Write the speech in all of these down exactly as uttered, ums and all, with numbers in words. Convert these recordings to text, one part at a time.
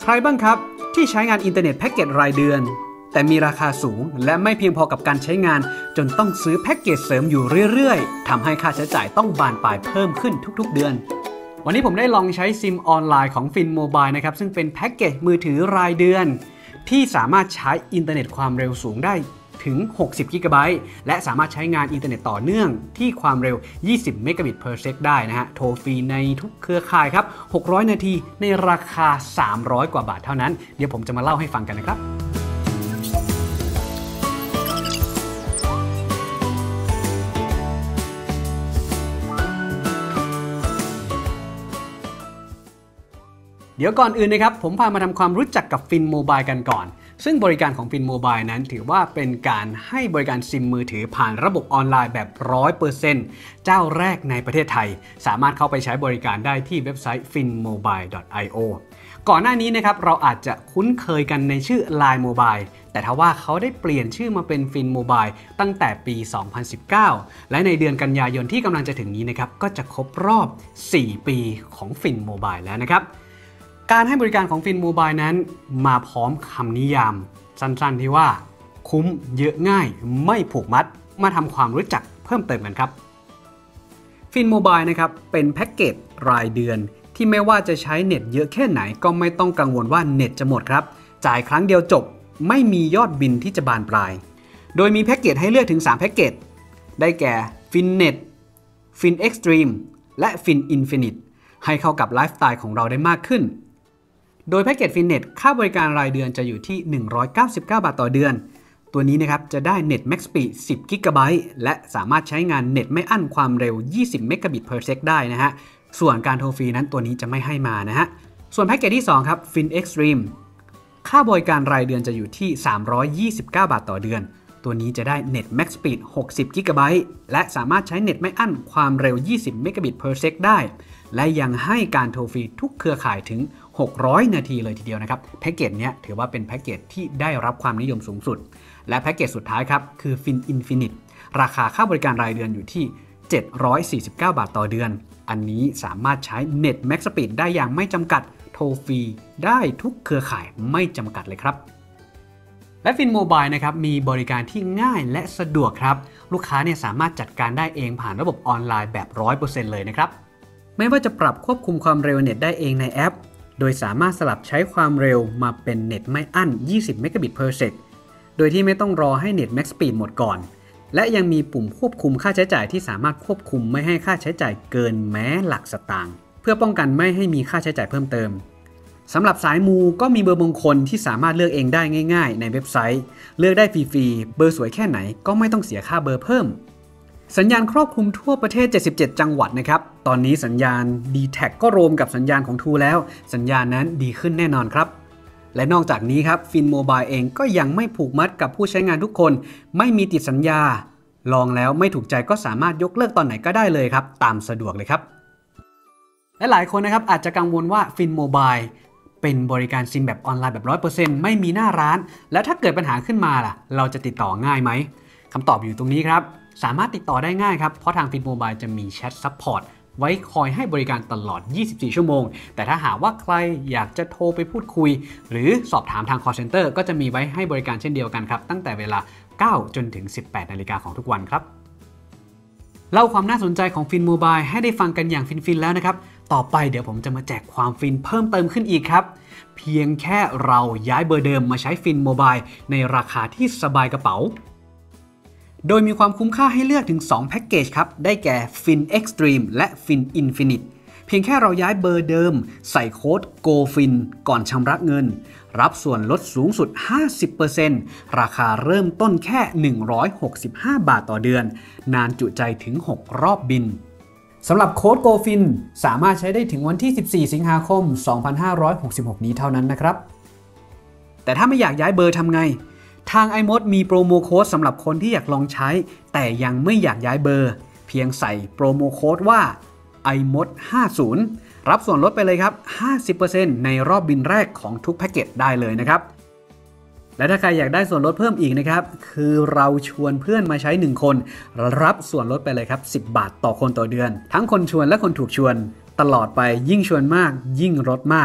รบ้างครับที่ใช้งานอินเทอร์เน็ตแพ็กเกจรายเดือนแต่มีราคาสูงและไม่เพียงพอกับการใช้งานจนต้องซื้อแพ็กเกจเสริมอยู่เรื่อยๆทำให้ค่าใช้จ่ายต้องบานปลายเพิ่มขึ้นทุกๆเดือนวันนี้ผมได้ลองใช้ซิมออนไลน์ของฟินโมบายนะครับซึ่งเป็นแพ็กเกจมือถือรายเดือนที่สามารถใช้อินเทอร์เน็ตความเร็วสูงได้ถึงหกสิบกิกะไบต์และสามารถใช้งานอินเทอร์เน็ตต่อเนื่องที่ความเร็วยี่สิบเมกะบิต per sec ได้นะฮะโทรฟรีในทุกเครือข่ายครับหกร้อยนาทีในราคาสามร้อยกว่าบาทเท่านั้นเดี๋ยวผมจะมาเล่าให้ฟังกันนะครับเดี๋ยวก่อนอื่นนะครับผมพามาทำความรู้จักกับฟินโมบายกันก่อนซึ่งบริการของฟินโมบายนั้นถือว่าเป็นการให้บริการซิมมือถือผ่านระบบออนไลน์แบบ ร้อยเปอร์เซ็นต์ เจ้าแรกในประเทศไทยสามารถเข้าไปใช้บริการได้ที่เว็บไซต์ ฟินโมบาย ดอท ไอ โอ ก่อนหน้านี้นะครับเราอาจจะคุ้นเคยกันในชื่อ ไลน์ Mobile แต่ทว่าเขาได้เปลี่ยนชื่อมาเป็นฟินโมบายตั้งแต่ปี สองพันสิบเก้า และในเดือนกันยายนที่กำลังจะถึงนี้นะครับก็จะครบรอบ สี่ ปีของฟินโมบายแล้วนะครับการให้บริการของฟินโมบายนั้นมาพร้อมคำนิยามสั้นๆที่ว่าคุ้มเยอะง่ายไม่ผูกมัดมาทำความรู้จักเพิ่มเติมกันครับฟินโมบายนะครับเป็นแพ็กเกจรายเดือนที่ไม่ว่าจะใช้เน็ตเยอะแค่ไหนก็ไม่ต้องกังวลว่าเน็ตจะหมดครับจ่ายครั้งเดียวจบไม่มียอดบินที่จะบานปลายโดยมีแพ็กเกจให้เลือกถึงสามแพ็กเกจได้แก่ฟินเน็ตฟินเอ็กซ์ตรีมและฟินอินฟินิตให้เข้ากับไลฟ์สไตล์ของเราได้มากขึ้นโดยแพ็กเกจฟินเน็ตค่าบริการรายเดือนจะอยู่ที่หนึ่งร้อยเก้าสิบเก้าบาทต่อเดือนตัวนี้นะครับจะได้เน็ต Max Speed สิบกิกะไบต์และสามารถใช้งานเน็ตไม่อั้นความเร็วยี่สิบเมกะบิต per sec ได้นะฮะส่วนการโทรฟรีนั้นตัวนี้จะไม่ให้มานะฮะส่วนแพ็กเกจที่สองครับ Fin Extreme ค่าบริการรายเดือนจะอยู่ที่สามร้อยยี่สิบเก้าบาทต่อเดือนตัวนี้จะได้เน็ต Max Speed หกสิบกิกะไบต์และสามารถใช้เน็ตไม่อั้นความเร็วยี่สิบเมกะบิต per sec ได้และยังให้การโทรฟรีทุกเครือข่ายถึงหกร้อยนาทีเลยทีเดียวนะครับแพ็กเกจนี้ถือว่าเป็นแพ็กเกจที่ได้รับความนิยมสูงสุดและแพ็กเกจสุดท้ายครับคือ Fin Infinite ราคาค่าบริการรายเดือนอยู่ที่เจ็ดร้อยสี่สิบเก้าบาทต่อเดือนอันนี้สามารถใช้เน็ต Max Speed ได้อย่างไม่จำกัดโทรฟรีได้ทุกเครือข่ายไม่จำกัดเลยครับและฟินโมบายนะครับมีบริการที่ง่ายและสะดวกครับลูกค้าเนี่ยสามารถจัดการได้เองผ่านระบบออนไลน์แบบ ร้อยเปอร์เซ็นต์ เลยนะครับไม่ว่าจะปรับควบคุมความเร็วเน็ตได้เองในแอปโดยสามารถสลับใช้ความเร็วมาเป็นเน็ตไม่อั้นยี่สิบเมกะบิต per sec โดยที่ไม่ต้องรอให้เน็ต Max Speed หมดก่อนและยังมีปุ่มควบคุมค่าใช้จ่ายที่สามารถควบคุมไม่ให้ค่าใช้จ่ายเกินแม้หลักสตางค์เพื่อป้องกันไม่ให้มีค่าใช้จ่ายเพิ่มเติมสำหรับสายมูก็มีเบอร์มงคลที่สามารถเลือกเองได้ง่ายๆในเว็บไซต์เลือกได้ฟรีๆเบอร์สวยแค่ไหนก็ไม่ต้องเสียค่าเบอร์เพิ่มสัญญาณครอบคลุมทั่วประเทศเจ็ดสิบเจ็ดจังหวัดนะครับตอนนี้สัญญาณ ดี แท็ก ก็รวมกับสัญญาณของ True แล้วสัญญาณนั้นดีขึ้นแน่นอนครับและนอกจากนี้ครับฟินโมบายเองก็ยังไม่ผูกมัดกับผู้ใช้งานทุกคนไม่มีติดสัญญาลองแล้วไม่ถูกใจก็สามารถยกเลิกตอนไหนก็ได้เลยครับตามสะดวกเลยครับและหลายคนนะครับอาจจะกังวลว่าฟินโมบายเป็นบริการซิมแบบออนไลน์แบบ ร้อยเปอร์เซ็นต์ ไม่มีหน้าร้านแล้วถ้าเกิดปัญหาขึ้นมาล่ะเราจะติดต่อง่ายไหมคำตอบอยู่ตรงนี้ครับสามารถติดต่อได้ง่ายครับเพราะทางฟินโมบายจะมีแชทซัพพอร์ตไว้คอยให้บริการตลอดยี่สิบสี่ชั่วโมงแต่ถ้าหากว่าใครอยากจะโทรไปพูดคุยหรือสอบถามทาง call center ก็จะมีไว้ให้บริการเช่นเดียวกันครับตั้งแต่เวลาเก้าจนถึงสิบแปดนาฬิกาของทุกวันครับเล่าความน่าสนใจของฟินโมบายให้ได้ฟังกันอย่างฟินๆแล้วนะครับต่อไปเดี๋ยวผมจะมาแจกความฟินเพิ่มเติมขึ้นอีกครับเพียงแค่เราย้ายเบอร์เดิมมาใช้ฟินโมบายในราคาที่สบายกระเป๋าโดยมีความคุ้มค่าให้เลือกถึงสองแพ็กเกจครับได้แก่ Fin Extreme และ Fin Infinite เพียงแค่เราย้ายเบอร์เดิมใส่โค้ด โกฟิน ก่อนชำระเงินรับส่วนลดสูงสุด ห้าสิบเปอร์เซ็นต์ ราคาเริ่มต้นแค่หนึ่งร้อยหกสิบห้าบาทต่อเดือนนานจุใจถึงหกรอบบินสำหรับโค้ด โกฟิน สามารถใช้ได้ถึงวันที่สิบสี่สิงหาคมสองพันห้าร้อยหกสิบหกนี้เท่านั้นนะครับแต่ถ้าไม่อยากย้ายเบอร์ทำไงทาง ไอ โมด มีโปรโมโค้ดสำหรับคนที่อยากลองใช้แต่ยังไม่อยากย้ายเบอร์เพียงใส่โปรโมโค้ดว่า ไอ โมด ห้าสิบ รับส่วนลดไปเลยครับ ห้าสิบเปอร์เซ็นต์ ในรอบบินแรกของทุกแพ็กเกจได้เลยนะครับและถ้าใครอยากได้ส่วนลดเพิ่มอีกนะครับคือเราชวนเพื่อนมาใช้หนึ่งคนรับส่วนลดไปเลยครับสิบบาทต่อคนต่อเดือนทั้งคนชวนและคนถูกชวนตลอดไปยิ่งชวนมากยิ่งลดมาก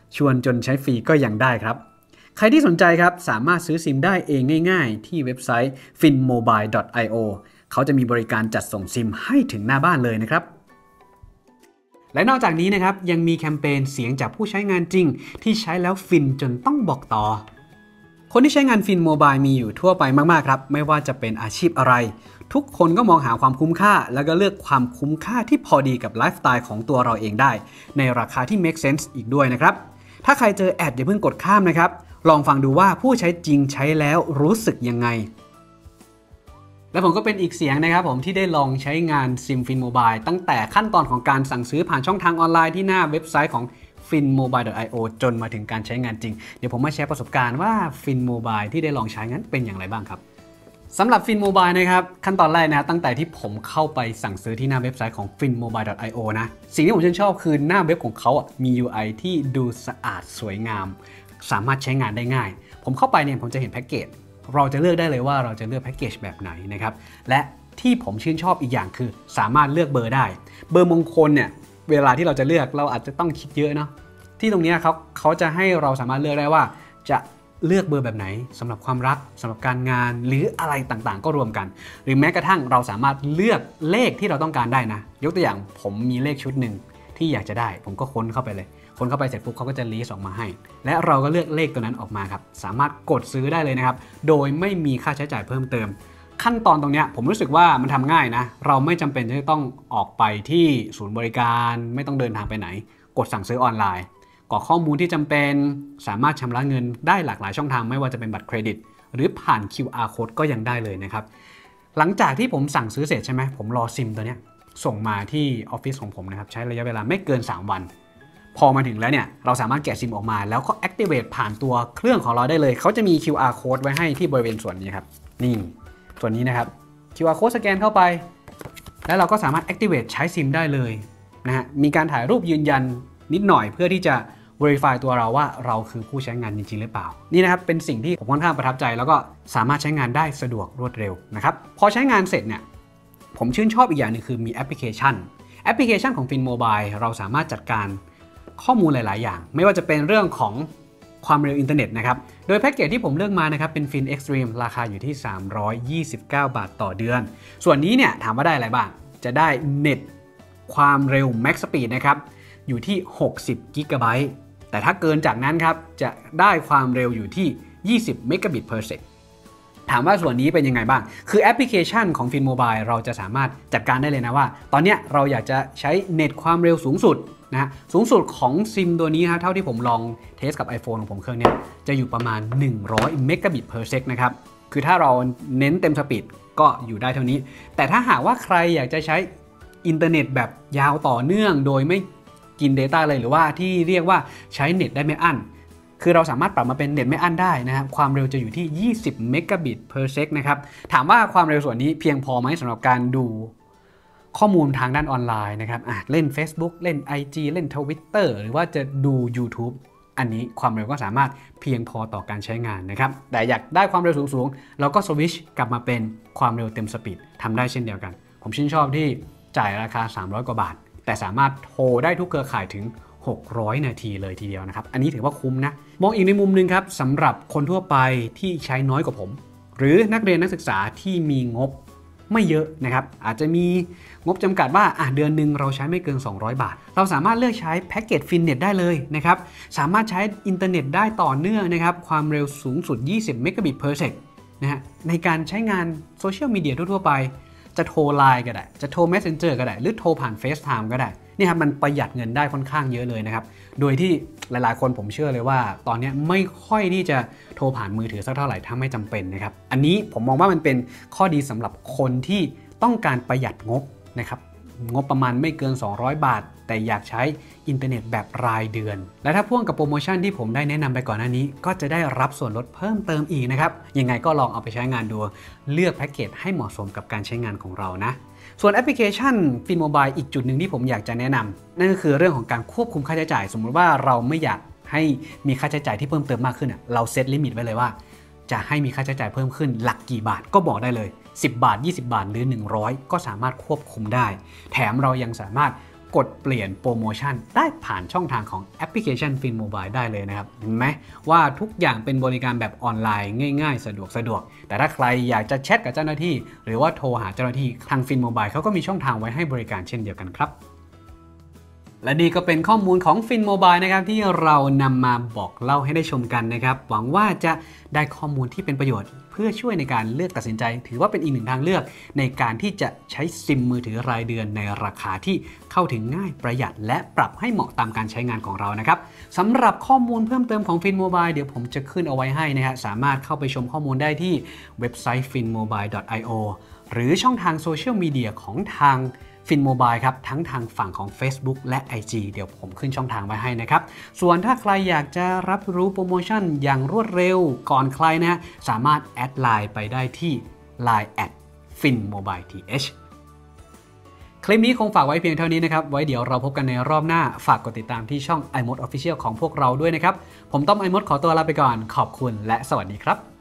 ชวนจนใช้ฟรีก็ยังได้ครับใครที่สนใจครับสามารถซื้อซิมได้เองง่ายๆที่เว็บไซต์ ฟินโมบาย ดอท ไอ โอ เขาจะมีบริการจัดส่งซิมให้ถึงหน้าบ้านเลยนะครับและนอกจากนี้นะครับยังมีแคมเปญเสียงจากผู้ใช้งานจริงที่ใช้แล้วฟินจนต้องบอกต่อคนที่ใช้งานฟินโมบายมีอยู่ทั่วไปมากๆครับไม่ว่าจะเป็นอาชีพอะไรทุกคนก็มองหาความคุ้มค่าแล้วก็เลือกความคุ้มค่าที่พอดีกับไลฟ์สไตล์ของตัวเราเองได้ในราคาที่ make sense อีกด้วยนะครับถ้าใครเจอแอดอย่าเพิ่งกดข้ามนะครับลองฟังดูว่าผู้ใช้จริงใช้แล้วรู้สึกยังไงและผมก็เป็นอีกเสียงนะครับผมที่ได้ลองใช้งานซิมฟินโมบายตั้งแต่ขั้นตอนของการสั่งซื้อผ่านช่องทางออนไลน์ที่หน้าเว็บไซต์ของ ฟินโมบาย ดอท ไอ โอ จนมาถึงการใช้งานจริงเดี๋ยวผมมาแชร์ประสบการณ์ว่า ฟินโมบาย ที่ได้ลองใช้นั้นเป็นอย่างไรบ้างครับสำหรับ ฟินโมบาย นะครับขั้นตอนแรกนะตั้งแต่ที่ผมเข้าไปสั่งซื้อที่หน้าเว็บไซต์ของ ฟินโมบาย ดอท ไอ โอ นะสิ่งที่ผมชื่นชอบคือหน้าเว็บของเขาอ่ะมี ยู ไอ ที่ดูสะอาดสวยงามสามารถใช้งานได้ง่ายผมเข้าไปเนี่ยผมจะเห็นแพ็กเกจเราจะเลือกได้เลยว่าเราจะเลือกแพ็กเกจแบบไหนนะครับและที่ผมชื่นชอบอีกอย่างคือสามารถเลือกเบอร์ได้เบอร์มงคลเนี่ยเวลาที่เราจะเลือกเราอาจจะต้องคิดเยอะเนาะที่ตรงนี้เขาเขาจะให้เราสามารถเลือกได้ว่าจะเลือกเบอร์แบบไหนสำหรับความรักสำหรับการงานหรืออะไรต่างๆก็รวมกันหรือแม้กระทั่งเราสามารถเลือกเลขที่เราต้องการได้นะยกตัวอย่างผมมีเลขชุดหนึ่งที่อยากจะได้ผมก็ค้นเข้าไปเลยค้นเข้าไปเสร็จปุ๊บเขาก็จะลิสต์ออกมาให้และเราก็เลือกเลขตัวนั้นออกมาครับสามารถกดซื้อได้เลยนะครับโดยไม่มีค่าใช้จ่ายเพิ่มเติมขั้นตอนตรงนี้ผมรู้สึกว่ามันทำง่ายนะเราไม่จำเป็นที่จะต้องออกไปที่ศูนย์บริการไม่ต้องเดินทางไปไหนกดสั่งซื้อออนไลน์กรอกข้อมูลที่จำเป็นสามารถชำระเงินได้หลากหลายช่องทางไม่ว่าจะเป็นบัตรเครดิตหรือผ่าน คิว อาร์ Code ก็ยังได้เลยนะครับหลังจากที่ผมสั่งซื้อเสร็จใช่ไหมผมรอซิมตัวนี้ส่งมาที่ออฟฟิศของผมนะครับใช้ระยะเวลาไม่เกินสามวันพอมาถึงแล้วเนี่ยเราสามารถแกะซิมออกมาแล้วก็ activate ผ่านตัวเครื่องของเราได้เลยเขาจะมี คิว อาร์ Code ไว้ให้ที่บริเวณส่วนนี้ครับนี่ส่วนนี้นะครับ คิว อาร์ Code สแกนเข้าไปแล้วเราก็สามารถ activate ใช้ซิมได้เลยนะฮะมีการถ่ายรูปยืนยันนิดหน่อยเพื่อที่จะ verify ตัวเราว่าเราคือผู้ใช้งานจริงๆหรือเปล่านี่นะครับเป็นสิ่งที่ผมค่อนข้างประทับใจแล้วก็สามารถใช้งานได้สะดวกรวดเร็วนะครับพอใช้งานเสร็จเนี่ยผมชื่นชอบอีกอย่างนึงคือมีแอปพลิเคชันแอปพลิเคชันของ ฟินโมบาย เราสามารถจัดการข้อมูลหลายๆอย่างไม่ว่าจะเป็นเรื่องของความเร็วอินเทอร์เน็ตนะครับโดยแพ็กเกจที่ผมเลือกมานะครับเป็น ฟิน Extreme ราคาอยู่ที่สามร้อยยี่สิบเก้าบาทต่อเดือนส่วนนี้เนี่ยถามว่าได้อะไรบ้างจะได้เน็ตความเร็ว Max Speed นะครับอยู่ที่หกสิบกิกะไบต์แต่ถ้าเกินจากนั้นครับจะได้ความเร็วอยู่ที่ยี่สิบเมกะบิต เพอร์ เซก ถามว่าส่วนนี้เป็นยังไงบ้างคือแอปพลิเคชันของ ฟินโมบาย เราจะสามารถจัดการได้เลยนะว่าตอนนี้เราอยากจะใช้เน็ตความเร็วสูงสุดนะสูงสุดของซิมตัวนี้นะเท่าที่ผมลองเทสกับ iPhone ของผมเครื่องนี้จะอยู่ประมาณหนึ่งร้อยเมกะบิต เพอร์ เซก นะครับคือถ้าเราเน้นเต็มสปีดก็อยู่ได้เท่านี้แต่ถ้าหากว่าใครอยากจะใช้อินเทอร์เน็ตแบบยาวต่อเนื่องโดยไม่กิน Data เลยหรือว่าที่เรียกว่าใช้เน็ตได้ไม่อั้นคือเราสามารถปรับมาเป็นเน็ตไม่อั้นได้นะครับความเร็วจะอยู่ที่ยี่สิบเมกะบิต เพอร์ เซก นะครับถามว่าความเร็วส่วนนี้เพียงพอไหมสำหรับการดูข้อมูลทางด้านออนไลน์นะครับเล่น Facebook เล่น ไอ จี เล่น Twitter หรือว่าจะดู YouTube อันนี้ความเร็วก็สามารถเพียงพอต่อการใช้งานนะครับแต่อยากได้ความเร็วสูงๆเราก็สวิตช์กลับมาเป็นความเร็วเต็มสปีดทำได้เช่นเดียวกันผมชื่นชอบที่จ่ายราคาสามร้อยกว่าบาทแต่สามารถโทรได้ทุกเครือข่ายถึงหกร้อยนาทีเลยทีเดียวนะครับอันนี้ถือว่าคุ้มนะมองอีกในมุมนึงครับสำหรับคนทั่วไปที่ใช้น้อยกว่าผมหรือนักเรียนนักศึกษาที่มีงบไม่เยอะนะครับอาจจะมีงบจำกัดว่าอ่ะเดือนหนึ่งเราใช้ไม่เกินสองร้อยบาทเราสามารถเลือกใช้แพ็กเกจฟินเน็ตได้เลยนะครับสามารถใช้อินเทอร์เน็ตได้ต่อเนื่องนะครับความเร็วสูงสุดยี่สิบเมกะบิต เพอร์ เซก นะฮะในการใช้งานโซเชียลมีเดียทั่วๆไปจะโทรไลน์ก็ได้จะโทร Messenger ก็ได้หรือโทรผ่าน FaceTime ก็ได้นี่ครับมันประหยัดเงินได้ค่อนข้างเยอะเลยนะครับโดยที่หลายๆคนผมเชื่อเลยว่าตอนนี้ไม่ค่อยที่จะโทรผ่านมือถือสักเท่าไหร่ถ้าไม่จำเป็นนะครับอันนี้ผมมองว่ามันเป็นข้อดีสำหรับคนที่ต้องการประหยัดงบนะครับงบประมาณไม่เกินสองร้อยบาทแต่อยากใช้อินเทอร์เน็ตแบบรายเดือนและถ้าพ่วงกับโปรโมชั่นที่ผมได้แนะนำไปก่อนหน้านี้ก็จะได้รับส่วนลดเพิ่มเติมอีกนะครับยังไงก็ลองเอาไปใช้งานดูเลือกแพ็กเกจให้เหมาะสมกับการใช้งานของเรานะส่วนแอปพลิเคชัน ฟินโมบาย อีกจุดหนึ่งที่ผมอยากจะแนะนำนั่นก็คือเรื่องของการควบคุมค่าใช้จ่ายสมมติว่าเราไม่อยากให้มีค่าใช้จ่ายที่เพิ่มเติมมากขึ้นเราเซตลิมิตไว้เลยว่าจะให้มีค่าใช้จ่ายเพิ่มขึ้นหลักกี่บาทก็บอกได้เลยสิบบาทยี่สิบบาทหรือหนึ่งร้อยก็สามารถควบคุมได้แถมเรายังสามารถกดเปลี่ยนโปรโมชั่นได้ผ่านช่องทางของแอปพลิเคชัน FinMobile ได้เลยนะครับเห็นไหมว่าทุกอย่างเป็นบริการแบบออนไลน์ง่ายๆสะดวกสะดวกแต่ถ้าใครอยากจะแชทกับเจ้าหน้าที่หรือว่าโทรหาเจ้าหน้าที่ทาง FinMobile เขาก็มีช่องทางไว้ให้บริการเช่นเดียวกันครับและนี่ก็เป็นข้อมูลของ FinMobile นะครับที่เรานำมาบอกเล่าให้ได้ชมกันนะครับหวังว่าจะได้ข้อมูลที่เป็นประโยชน์เพื่อช่วยในการเลือกตัดสินใจถือว่าเป็นอีกหนึ่งทางเลือกในการที่จะใช้ซิมมือถือรายเดือนในราคาที่เข้าถึงง่ายประหยัดและปรับให้เหมาะตามการใช้งานของเรานะครับสำหรับข้อมูลเพิ่มเติมของ FinMobile เดี๋ยวผมจะขึ้นเอาไว้ให้นะฮะสามารถเข้าไปชมข้อมูลได้ที่เว็บไซต์ ฟินโมบาย ดอท ไอ โอ หรือช่องทางโซเชียลมีเดียของทางFinMobile ครับทั้งทางฝั่งของ Facebook และ ไอ จี เดี๋ยวผมขึ้นช่องทางไว้ให้นะครับส่วนถ้าใครอยากจะรับรู้โปรโมชั่นอย่างรวดเร็วก่อนใครนะสามารถแอดไลน์ไปได้ที่ ไลน์ แอท ฟินโมบาย ที เอช คลิปนี้คงฝากไว้เพียงเท่านี้นะครับไว้เดี๋ยวเราพบกันในรอบหน้าฝากกดติดตามที่ช่อง iMode Official ของพวกเราด้วยนะครับผมต้อม iMode ขอตัวลาไปก่อนขอบคุณและสวัสดีครับ